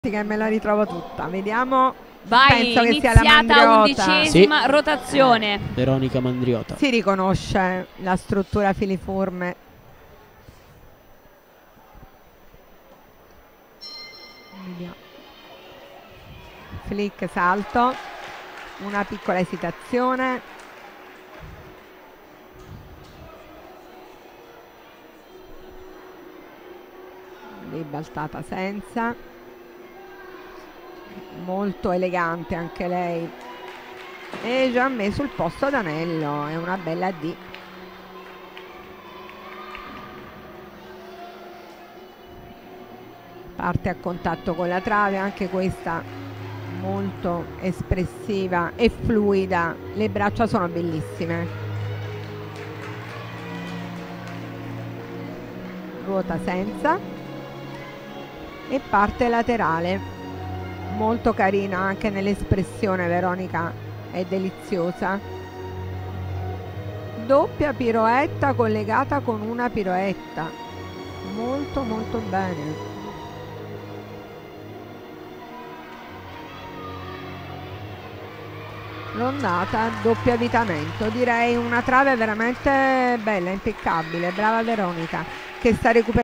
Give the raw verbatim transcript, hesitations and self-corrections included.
che me la ritrovo tutta. Vediamo. Vai, penso che sia la Mandriota. undicesima sì. rotazione. Veronica Mandriota. Si riconosce la struttura filiforme. Vediamo. Flick, salto, una piccola esitazione. Ribaltata senza, molto elegante anche lei, e già messo il posto d'anello, è una bella D. Parte a contatto con la trave, anche questa molto espressiva e fluida, le braccia sono bellissime. Ruota senza e parte laterale, molto carina anche nell'espressione. Veronica è deliziosa. Doppia piroetta collegata con una piroetta, molto molto bene. Rondata, doppio avvitamento, direi una trave veramente bella, impeccabile. Brava Veronica che sta recuperando